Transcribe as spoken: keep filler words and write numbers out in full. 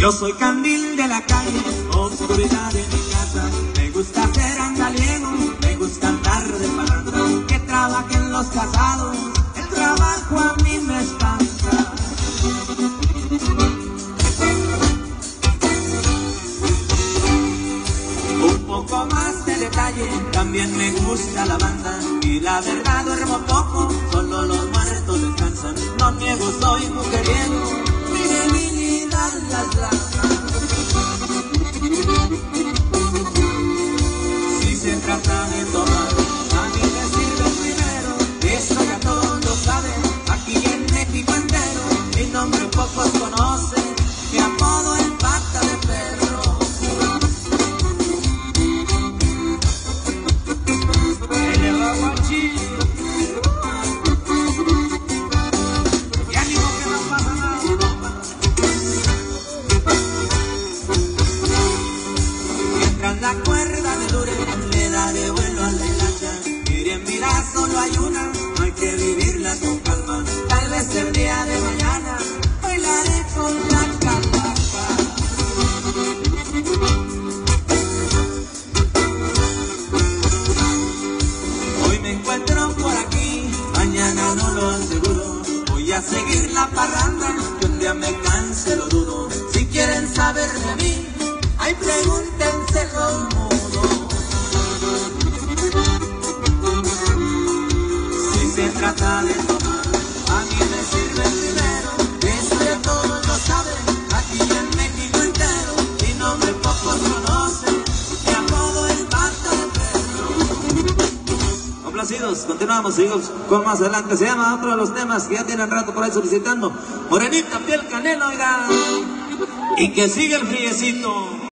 Yo soy candil de la calle, oscuridad de mi casa. Me gusta ser andaliego, me gusta andar de parranda. Que trabajen los casados, el trabajo a mí me espanta. Un poco más de detalle, también me gusta la banda. Y la verdad duermo poco, solo los muertos descansan. No niego, soy mujeriego, mi debilidad las lanzas. Si se trata de tomar, a mí me sirve primero. Eso ya todos lo saben, aquí en México entero. Mi nombre pocos conocen, mi apodo el pata de perro. El aguachillo. Y ánimo que no pasa nada, compa. Mientras la cuerda me dure, le daré vuelo a la hilacha. Miren, mira, solo hay una, no hay que vivirla con calma. Tal vez el día de mañana bailaré con la calapa. Hoy me encuentro por aquí, mañana no lo aseguro. Voy a seguir la parranda, que un día me canse lo dudo. Si quieren saber de mí, ay, pregúntense los mudos. Si se trata de tomar, a mí me sirve primero. Eso ya todos lo saben, aquí en México entero. Mi nombre pocos conocen, mi apodo el pata de perro. Complacidos, continuamos, seguimos con más adelante. Se llama otro de los temas que ya tienen rato por ahí solicitando. Morenita, piel canela, oiga. Y que sigue el friecito.